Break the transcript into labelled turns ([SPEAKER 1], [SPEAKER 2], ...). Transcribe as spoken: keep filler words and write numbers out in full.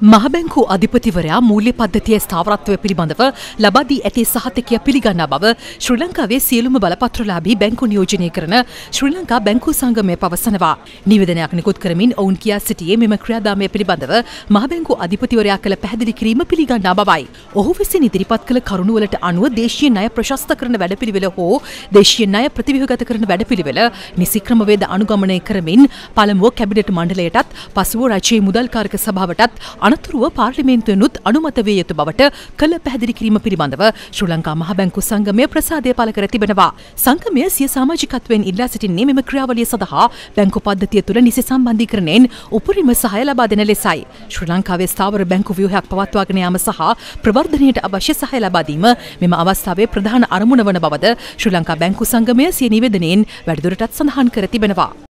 [SPEAKER 1] මහබැංකු අධිපතිවරයා මූල්‍ය පද්ධතියේ ස්ථාවරත්වය පිළිබඳව ලබා දී ඇති සහතිකය පිළිගන්නා බව ශ්‍රී ලංකාවේ සියලුම බලපත්‍රලාභී බැංකු නියෝජනය කරන ශ්‍රී ලංකා බැංකු සංගමය පවසනවා. නිවේදනයක් නිකුත් කරමින් ඔවුන් කියා සිටියේ මෙම ක්‍රියාදාමය පිළිබඳව මහබැංකු අධිපතිවරයා කළ පැහැදිලි කිරීම පිළිගන්නා බවයි. ඔහු විසින් ඉදිරිපත් කළ කරුණුවලට අනුව දේශීය ණය ප්‍රශස්ත කරන වැඩපිළිවෙල හෝ දේශීය ණය ප්‍රතිව්‍යුහගත කරන වැඩපිළිවෙල නිසි ක්‍රමවේද අනුගමනය කරමින් පළමුව කැබිනට් මණ්ඩලයටත් පසුව රජයේ මුදල්කාරක සභාවටත් අනතුරුව පාර්ලිමේන්තුවෙනුත් අනුමත වේ යුතු බවට කළ පැහැදිලි කිරීම පිළිබඳව ශ්‍රී ලංකා මහ බැංකු සංගමය ප්‍රසාදය පළ කර තිබෙනවා. සංගමය සිය සමාජිකත්වයෙන් ඉල්ලා සිටින්නේ මෙම ක්‍රියාවලිය සඳහා බැංකු පද්ධතිය තුළ නිසි සම්බන්ධීකරණයෙන් උපරිම සහාය ලබා දෙන ලෙසයි. ශ්‍රී ලංකාවේ ස්ථාවර බැංකු ව්‍යුහයක් පවත්වාගෙන යාම සහ ප්‍රවර්ධනයට අවශ්‍ය සහාය ලබා දීම මෙම අවස්ථාවේ ප්‍රධාන අරමුණ වන බවද ශ්‍රී ලංකා බැංකු සංගමය සිය නිවේදනයෙන් වැඩිදුරටත් සඳහන් කර තිබෙනවා.